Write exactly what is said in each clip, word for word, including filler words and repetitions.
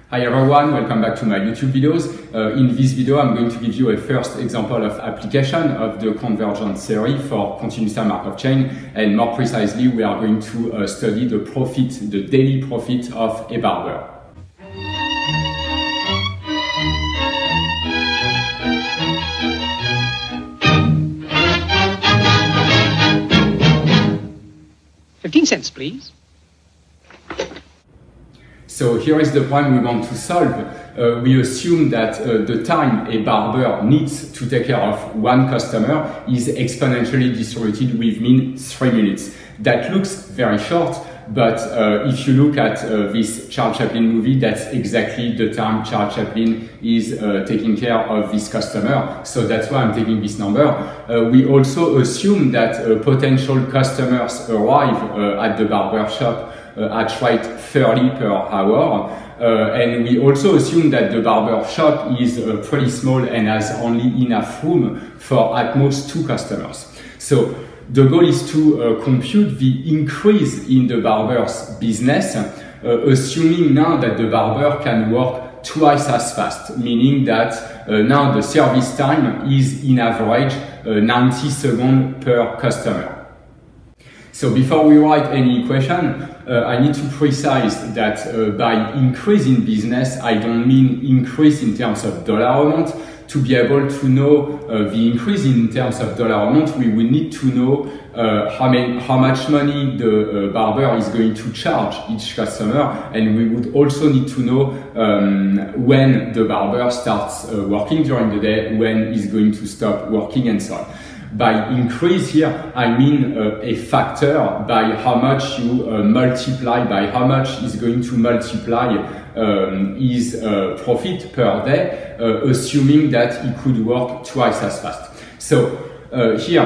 Hi everyone, welcome back to my YouTube videos. Uh, in this video I'm going to give you a first example of application of the Convergence theory for continuous time Markov chain, and more precisely we are going to uh, study the profit, the daily profit of a barber. fifteen cents, please. So here is the problem we want to solve. Uh, we assume that uh, the time a barber needs to take care of one customer is exponentially distributed with mean three minutes. That looks very short, but uh, if you look at uh, this Charles Chaplin movie, that's exactly the time Charles Chaplin is uh, taking care of this customer. So that's why I'm taking this number. Uh, we also assume that uh, potential customers arrive uh, at the barber shop Uh, at rate thirty per hour, uh, and we also assume that the barber shop is uh, pretty small and has only enough room for at most two customers. So the goal is to uh, compute the increase in the barber's business, uh, assuming now that the barber can work twice as fast, meaning that uh, now the service time is in average uh, ninety seconds per customer. So before we write any equation, uh, I need to precise that uh, by increase in business, I don't mean increase in terms of dollar amount. To be able to know uh, the increase in terms of dollar amount, we will need to know uh, how, many, how much money the uh, barber is going to charge each customer, and we would also need to know um, when the barber starts uh, working during the day, when he's going to stop working, and so on. By increase here, I mean uh, a factor by how much you uh, multiply, by how much is going to multiply um, his uh, profit per day, uh, assuming that he could work twice as fast. So uh, here,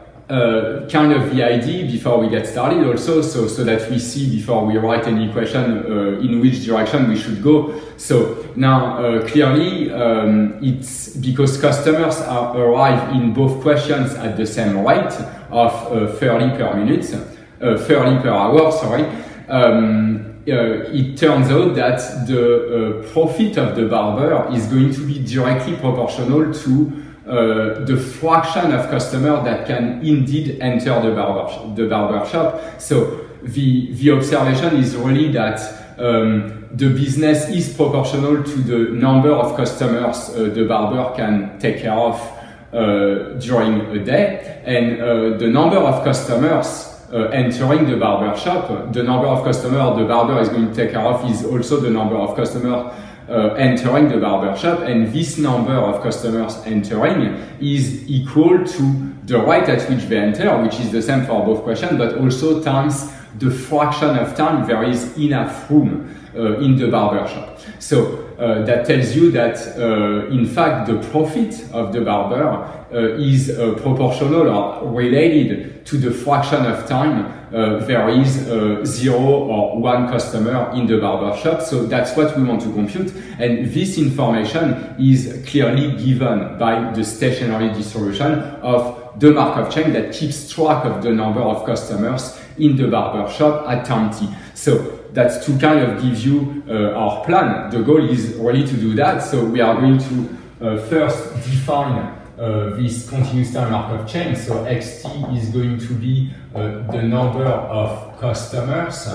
uh, kind of the idea before we get started also, so, so that we see before we write any equation uh, in which direction we should go. So now uh, clearly um, it's because customers are, arrive in both questions at the same rate of uh, thirty per minute, uh, thirty per hour, sorry. Um, uh, it turns out that the uh, profit of the barber is going to be directly proportional to Uh, the fraction of customers that can indeed enter the barber, the barber shop. So the, the observation is really that um, the business is proportional to the number of customers uh, the barber can take care of uh, during a day, and uh, the number of customers Uh, entering the barber shop, the number of customers the barber is going to take care of is also the number of customers uh, entering the barber shop, and this number of customers entering is equal to the rate at which they enter, which is the same for both questions, but also times the fraction of time there is enough room uh, in the barber shop. So uh, that tells you that uh, in fact the profit of the barber uh, is uh, proportional or related to the fraction of time uh, there is uh, zero or one customer in the barber shop. So that's what we want to compute, and this information is clearly given by the stationary distribution of the Markov chain that keeps track of the number of customers in the barber shop at time t. So that's to kind of give you uh, our plan. The goal is really to do that. So we are going to uh, first define uh, this continuous time Markov chain. So xt is going to be uh, the number of customers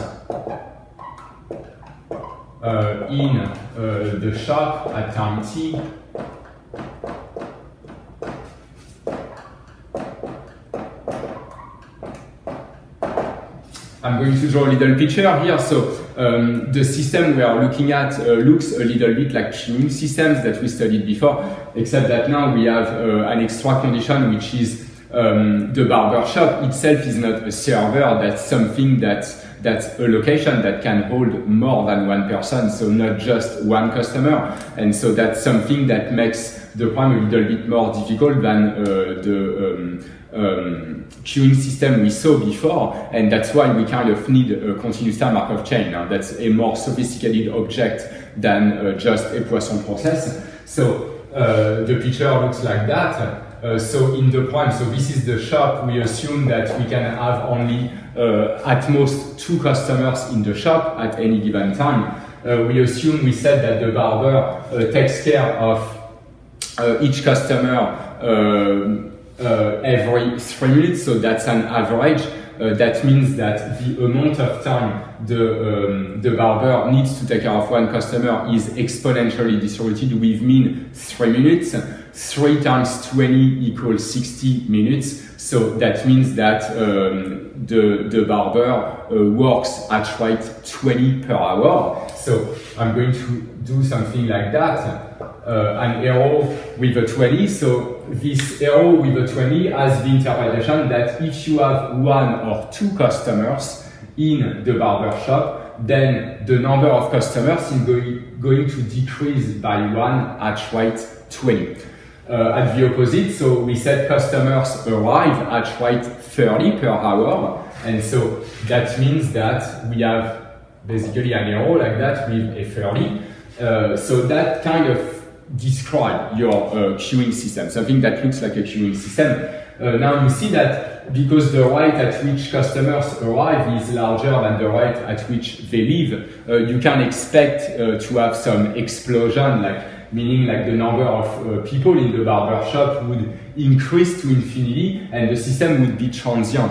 uh, in uh, the shop at time t. I'm going to draw a little picture here. So um, the system we are looking at uh, looks a little bit like queuing systems that we studied before, except that now we have uh, an extra condition, which is um, the barber shop itself is not a server. That's something that's, that's a location that can hold more than one person, so not just one customer. And so that's something that makes the problem a little bit more difficult than uh, the um, Um, queuing system we saw before, and that's why we kind of need a continuous time Markov chain. Now that's a more sophisticated object than uh, just a Poisson process. So uh, the picture looks like that. Uh, so in the prime, so this is the shop. We assume that we can have only uh, at most two customers in the shop at any given time. uh, we assume, we said that the barber uh, takes care of uh, each customer uh, uh, every three minutes, so that's an average. Uh, that means that the amount of time the, um, the barber needs to take care of one customer is exponentially distributed with mean three minutes. three times twenty equals sixty minutes. So that means that um, the, the barber uh, works at rate twenty per hour. So I'm going to do something like that. Uh, an arrow with a twenty. So this arrow with a twenty has the interpretation that if you have one or two customers in the barber shop, then the number of customers is going, going to decrease by one at rate twenty. Uh, at the opposite, so we said customers arrive at rate thirty per hour, and so that means that we have basically an arrow like that with a thirty. Uh, so that kind of describe your uh, queuing system, something that looks like a queuing system. Uh, now you see that because the rate at which customers arrive is larger than the rate at which they leave, uh, you can expect uh, to have some explosion, like meaning like the number of uh, people in the barber shop would increase to infinity and the system would be transient.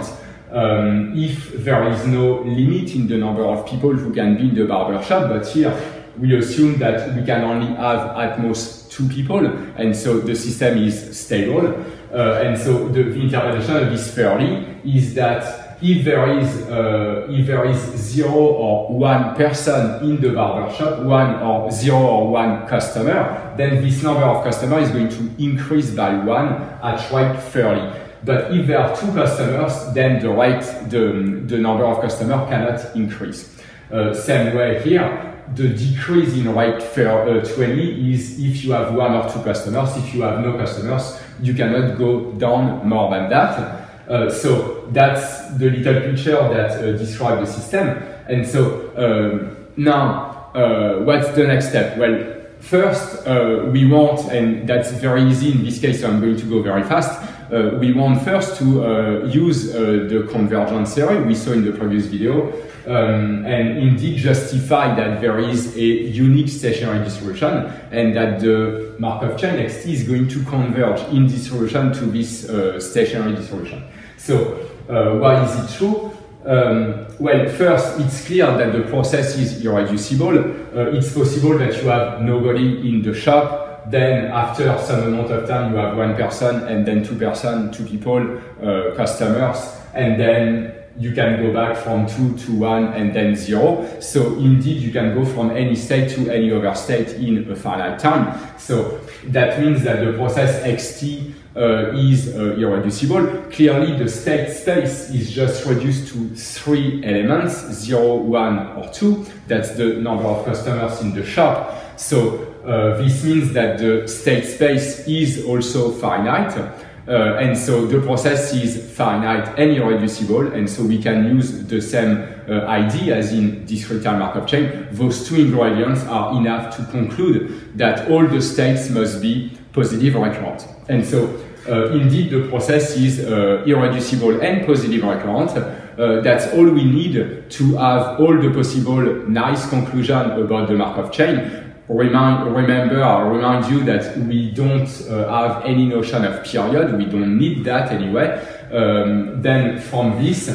Um, if there is no limit in the number of people who can be in the barber shop, but here we assume that we can only have at most two people, and so the system is stable. Uh, and so the, the interpretation of this theory is that if there is uh, if there is zero or one person in the barber shop, one or zero or one customer, then this number of customers is going to increase by one at rate thirty. But if there are two customers, then the rate the the number of customers cannot increase. Uh, same way here. The decrease in rate uh, twenty is if you have one or two customers. If you have no customers, you cannot go down more than that. Uh, so that's the little picture that uh, describes the system. And so um, now, uh, what's the next step? Well, first uh, we want, and that's very easy in this case, so I'm going to go very fast. Uh, we want first to uh, use uh, the convergence theory we saw in the previous video. Um, and indeed justify that there is a unique stationary distribution and that the Markov chain X T is going to converge in distribution to this uh, stationary distribution. So uh, why is it true? Um, well, first, it's clear that the process is irreducible. Uh, it's possible that you have nobody in the shop, then after some amount of time you have one person and then two person, two people, uh, customers, and then you can go back from two to one and then zero. So indeed, you can go from any state to any other state in a finite time. So that means that the process X T uh, is uh, irreducible. Clearly, the state space is just reduced to three elements, zero, one, or two. That's the number of customers in the shop. So uh, this means that the state space is also finite. Uh, and so the process is finite and irreducible, and so we can use the same uh, idea as in discrete time Markov chain. Those two ingredients are enough to conclude that all the states must be positive recurrent. And so uh, indeed the process is uh, irreducible and positive recurrent. Uh, that's all we need to have all the possible nice conclusion about the Markov chain. Remind, remember, I remind you that we don't uh, have any notion of period, we don't need that anyway. Um, then from this,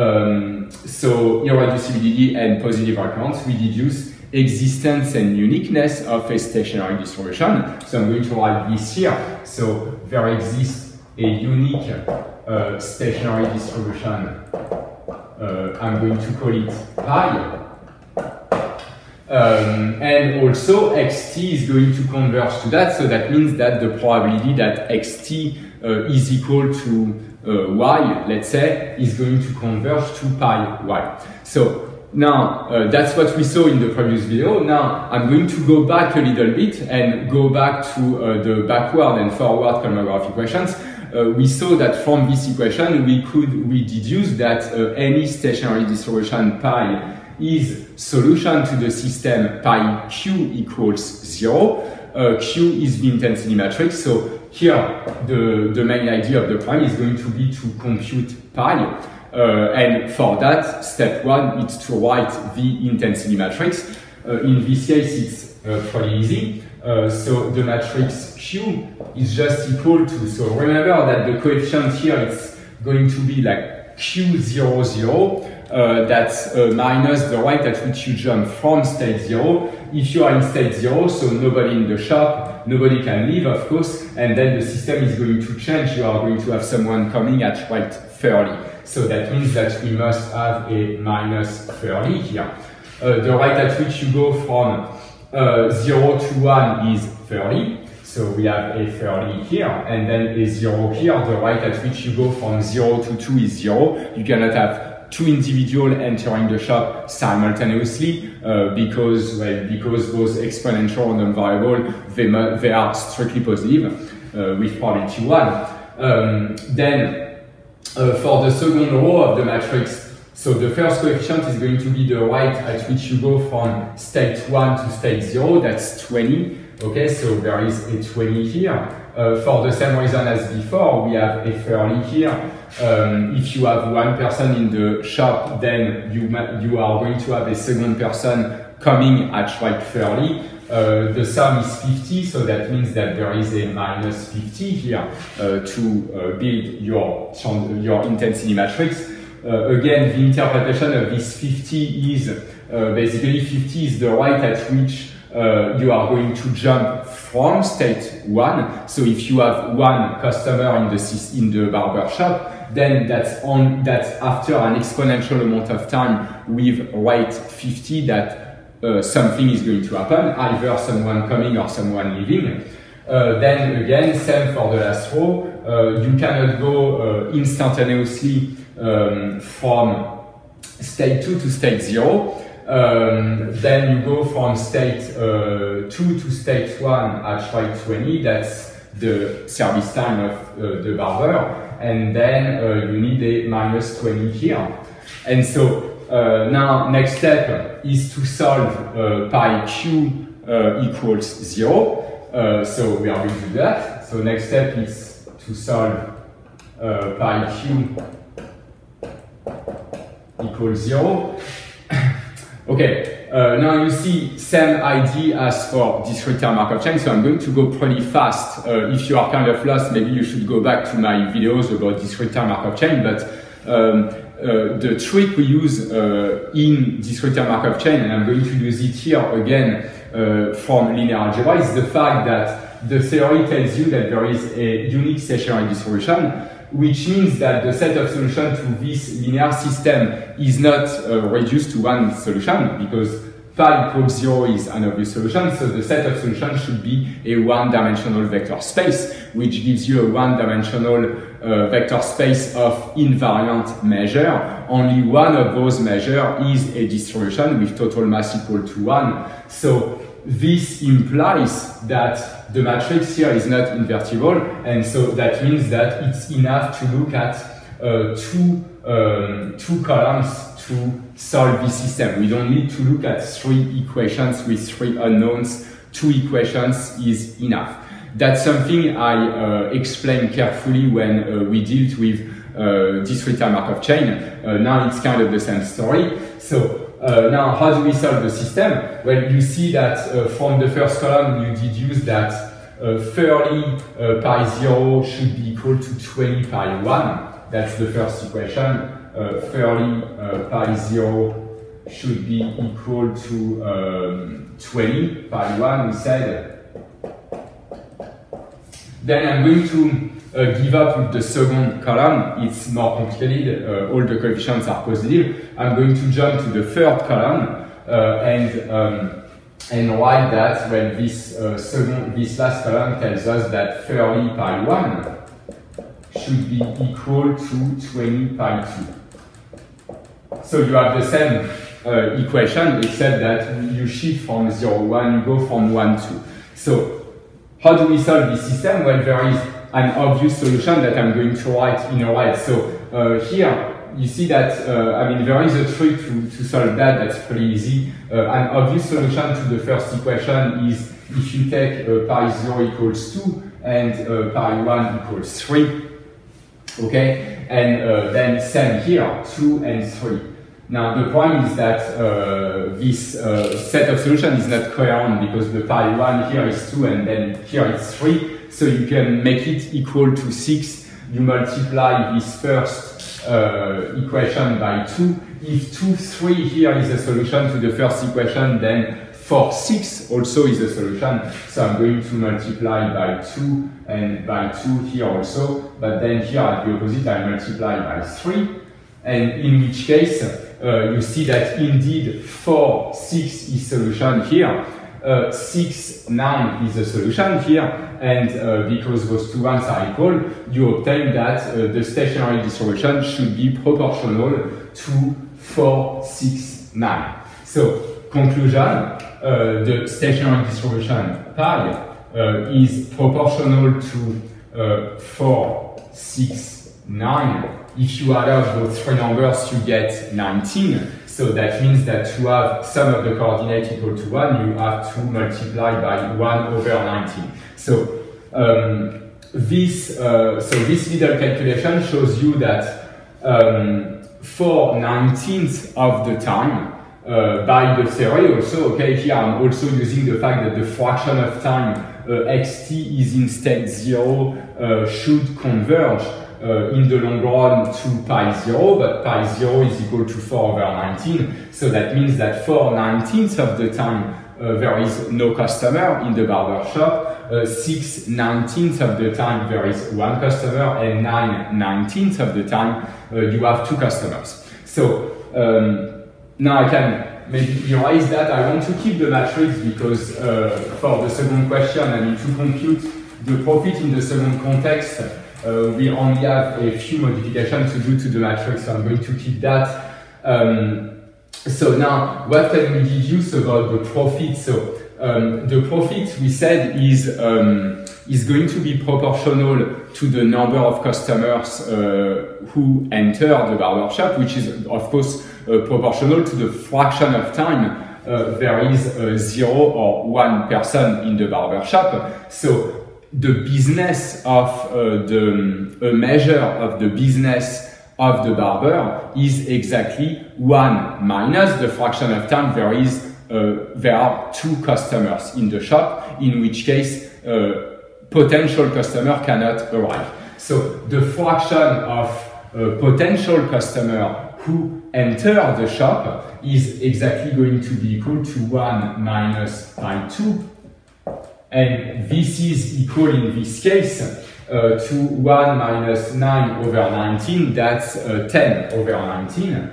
um, so irreducibility and positive recurrence, we deduce existence and uniqueness of a stationary distribution. So I'm going to write this here. So there exists a unique uh, stationary distribution. Uh, I'm going to call it pi. Um, and also X T is going to converge to that, so that means that the probability that X T uh, is equal to uh, Y, let's say, is going to converge to pi Y. So now uh, that's what we saw in the previous video. Now I'm going to go back a little bit and go back to uh, the backward and forward Kolmogorov equations. Uh, we saw that from this equation we could we deduce that uh, any stationary distribution pi is solution to the system pi q equals zero. Uh, q is the intensity matrix. So here the, the main idea of the problem is going to be to compute pi. Uh, and for that, step one is to write the intensity matrix. uh, in this case it's uh, pretty easy. Uh, so the matrix Q is just equal to, so remember that the coefficient here is going to be like Q zero zero, uh, that's uh, minus the rate at which you jump from state zero. If you are in state zero, so nobody in the shop, nobody can leave, of course, and then the system is going to change. You are going to have someone coming at rate thirty. So that means that we must have a minus thirty here. Uh, the rate at which you go from uh, zero to one is thirty. So we have a thirty here, and then a zero here. The rate at which you go from zero to two is zero. You cannot have two individuals entering the shop simultaneously uh, because, well, because those exponential random variables, they, they are strictly positive uh, with probability one. Um, then uh, for the second row of the matrix, so the first coefficient is going to be the rate at which you go from state one to state zero, that's twenty. Okay, so there is a twenty here. Uh, for the same reason as before, we have a thirty here. Um, if you have one person in the shop, then you, you are going to have a second person coming at rate thirty. Uh, the sum is fifty, so that means that there is a minus fifty here uh, to uh, build your, your intensity matrix. Uh, again, the interpretation of this fifty is uh, basically fifty is the rate at which Uh, you are going to jump from state one. So if you have one customer in the in the barber shop, then that's on that's after an exponential amount of time with rate fifty that uh, something is going to happen, either someone coming or someone leaving. Uh, then again, same for the last row. Uh, you cannot go uh, instantaneously um, from state two to state zero. Um, then you go from state uh, two to state one at rate twenty, that's the service time of uh, the barber, and then uh, you need a minus twenty here. And so uh, now next step is to solve uh, pi q uh, equals zero. Uh, so we are going to do that. So next step is to solve uh, pi q equals zero. Okay, uh, now you see same idea as for discrete term Markov chain, so I'm going to go pretty fast. Uh, if you are kind of lost, maybe you should go back to my videos about discrete term Markov chain, but um, uh, the trick we use uh, in discrete term Markov chain, and I'm going to use it here again uh, from linear algebra, is the fact that the theory tells you that there is a unique stationary distribution, which means that the set of solutions to this linear system is not uh, reduced to one solution, because pi equals zero is an obvious solution, so the set of solutions should be a one-dimensional vector space, which gives you a one-dimensional uh, vector space of invariant measure. Only one of those measures is a distribution with total mass equal to one. So this implies that the matrix here is not invertible, and so that means that it's enough to look at uh, two, um, two columns to solve this system. We don't need to look at three equations with three unknowns. Two equations is enough. That's something I uh, explained carefully when uh, we dealt with uh, discrete term Markov chain. Uh, now it's kind of the same story. So Uh, now, how do we solve the system? Well, you see that uh, from the first column, you deduce that uh, thirty uh, pi zero should be equal to twenty pi one. That's the first equation. Uh, thirty uh, pi zero should be equal to um, twenty pi one, we said. Then I'm going to uh, give up with the second column. It's more complicated. Uh, all the coefficients are positive. I'm going to jump to the third column uh, and um, and write that when this uh, second, this last column tells us that thirty pi one should be equal to twenty pi two. So you have the same uh, equation, except that you shift from zero one, you go from one two. So how do we solve this system? Well, there is an obvious solution that I'm going to write in a while. So uh, here, you see that, uh, I mean, there is a trick to, to solve that. That's pretty easy. Uh, an obvious solution to the first equation is if you take uh, pi zero equals two and uh, pi one equals three. Okay? And uh, then same here, two and three. Now the problem is that uh, this uh, set of solutions is not coherent because the pi one here is two and then here it's three. So you can make it equal to six. You multiply this first uh, equation by two. If two, three here is a solution to the first equation, then four, six also is a solution. So I'm going to multiply by two and by two here also. But then here at the opposite, I multiply by three. And in which case, uh, you see that indeed four, six is solution here. Uh, six, nine is a solution here, and uh, because those two ones are equal, you obtain that uh, the stationary distribution should be proportional to four, six, nine. So, conclusion, uh, the stationary distribution pi uh, is proportional to uh, four, six, nine. If you add up those three numbers, you get nineteen. So that means that to have sum of the coordinates equal to one, you have to multiply by one over nineteen. So um, this, uh, so this little calculation shows you that um, for nineteenth of the time, uh, by the theory also, okay, here I'm also using the fact that the fraction of time uh, xt is instead zero uh, should converge Uh, in the long run to pi zero, but pi zero is equal to four over nineteen. So that means that for nineteenth of the time, uh, there is no customer in the barber shop. Uh, six nineteenth of the time, there is one customer, and nine nineteenth of the time, uh, you have two customers. So um, now I can maybe erase that. I want to keep the matrix because uh, for the second question, I need to compute the profit in the second context. Uh, we only have a few modifications to do to the matrix, so I'm going to keep that. Um, so now, what can we deduce about the profit? So um, the profit, we said, is, um, is going to be proportional to the number of customers uh, who enter the barber shop, which is, of course, uh, proportional to the fraction of time uh, there is uh, zero or one person in the barber shop. So the business of uh, the a measure of the business of the barber is exactly one minus the fraction of time there is uh, there are two customers in the shop, in which case uh, potential customer cannot arrive. So the fraction of uh, potential customer who enter the shop is exactly going to be equal to one minus pi two. And this is equal in this case uh, to one minus nine over nineteen, that's uh, ten over nineteen.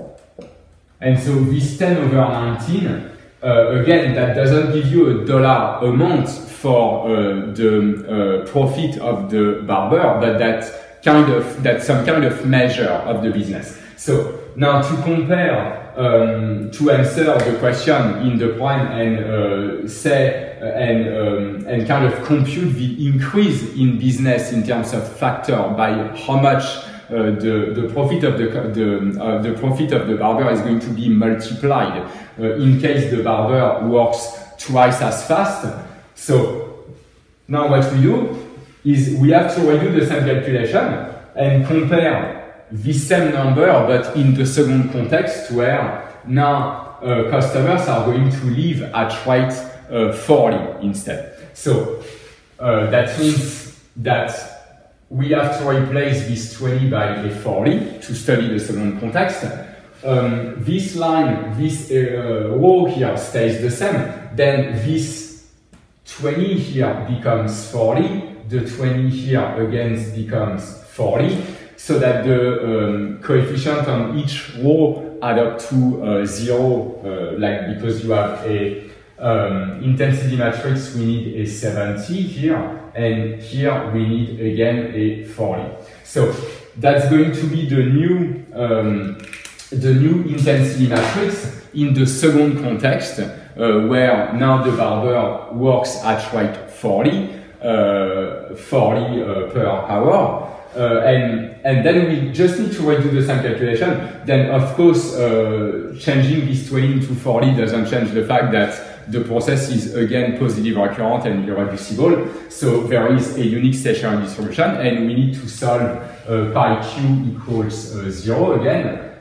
And so this ten over nineteen, uh, again, that doesn't give you a dollar amount for uh, the uh, profit of the barber, but that kind of, that's some kind of measure of the business. So now to compare, um, to answer the question in the problem and uh, say, uh, and, um, and kind of compute the increase in business in terms of factor by how much uh, the, the profit of the, the, uh, the profit of the barber is going to be multiplied uh, in case the barber works twice as fast. So now what we do is we have to redo the same calculation and compare this same number, but in the second context where now uh, customers are going to leave at rate uh, forty instead. So uh, that means that we have to replace this twenty by a forty to study the second context. Um, this line, this uh, row here stays the same. Then this twenty here becomes forty. The twenty here again becomes forty. So that the um, coefficient on each row add up to uh, zero, uh, like because you have a um, intensity matrix, we need a seventy here, and here we need again a forty. So that's going to be the new um, the new intensity matrix in the second context, uh, where now the barber works at rate forty, uh, forty uh, per hour. Uh, and, and then we just need to redo the same calculation. Then, of course, uh, changing this twenty into forty doesn't change the fact that the process is again positive recurrent and irreducible. So there is a unique stationary distribution, and we need to solve uh, pi q equals uh, zero again.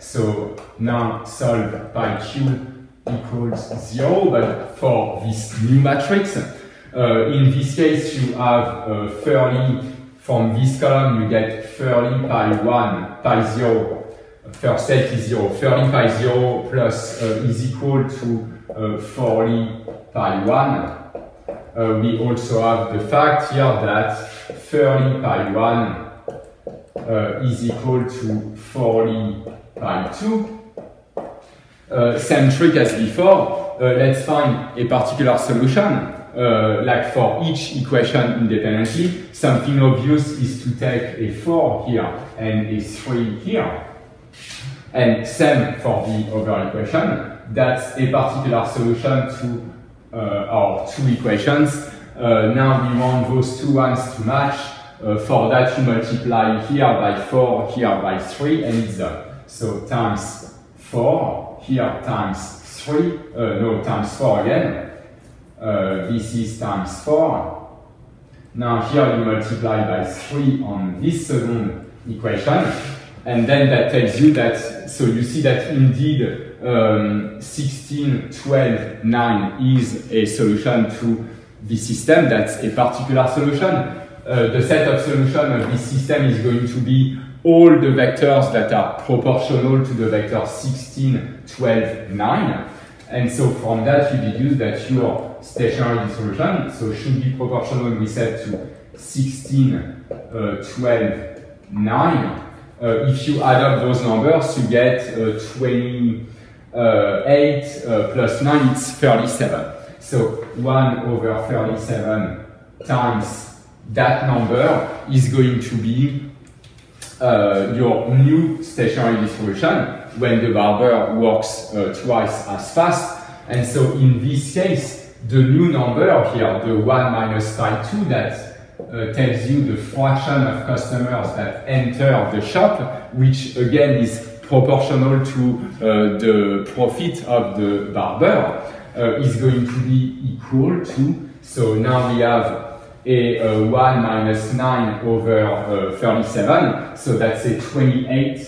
So now solve by Q equals zero, but for this new matrix, uh, in this case you have uh, thirty, from this column you get thirty pi one, pi zero, first state is zero, thirty pi zero plus uh, is equal to uh, forty pi one. Uh, we also have the fact here that thirty pi one uh, is equal to forty pi two. Uh, same trick as before, uh, let's find a particular solution, uh, like for each equation independently. Something obvious is to take a four here and a three here. And same for the other equation, that's a particular solution to uh, our two equations. Uh, now we want those two ones to match. Uh, for that you multiply here by four, here by three, and it's done. So times four, here times three, uh, no, times four again. Uh, this is times four. Now here you multiply by three on this second equation, and then that tells you that, so you see that indeed um, sixteen, twelve, nine is a solution to the system. That's a particular solution. Uh, the set of solutions of this system is going to be all the vectors that are proportional to the vector sixteen, twelve, nine. And so from that you deduce that your stationary solution so should be proportional, we said, to sixteen, uh, twelve, nine. Uh, if you add up those numbers, you get uh, twenty-eight uh, plus nine, it's thirty-seven. So one over thirty-seven times that number is going to be uh, your new stationary distribution when the barber works uh, twice as fast. And so in this case, the new number here, the one minus pi two, that Uh, tells you the fraction of customers that enter the shop, which again is proportional to uh, the profit of the barber, uh, is going to be equal to, so now we have a uh, one minus nine over uh, thirty-seven, so that's a twenty-eight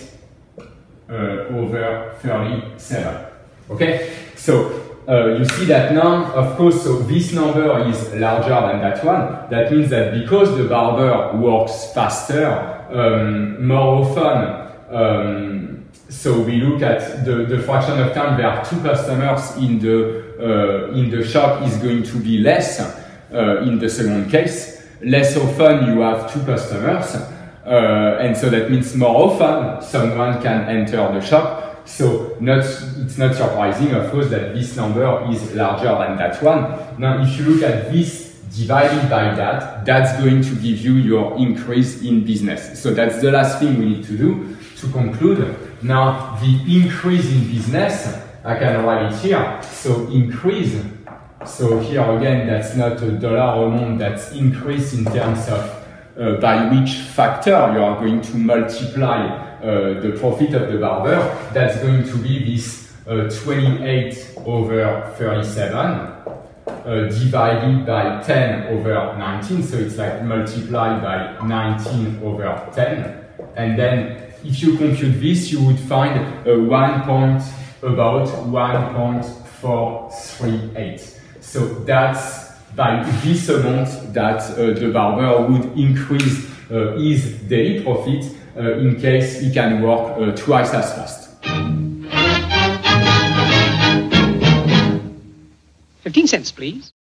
uh, over thirty-seven. Okay, so Uh, you see that now, of course, so this number is larger than that one. That means that because the barber works faster, um, more often, um, so we look at the, the fraction of time there are two customers in the, uh, in the shop is going to be less uh, in the second case. Less often you have two customers, uh, and so that means more often someone can enter the shop. So not, it's not surprising, of course, that this number is larger than that one. Now, if you look at this divided by that, that's going to give you your increase in business. So that's the last thing we need to do to conclude. Now, the increase in business, I can write it here. So increase, so here again, that's not a dollar amount, that's increase in terms of uh, by which factor you are going to multiply Uh, the profit of the barber. That's going to be this uh, twenty-eight over thirty-seven uh, divided by ten over nineteen, so it's like multiplied by nineteen over ten, and then if you compute this you would find uh, one point, about one point four three eight. So that's by this amount that uh, the barber would increase uh, his daily profit Uh, in case he can work uh, twice as fast. Fifteen cents, please.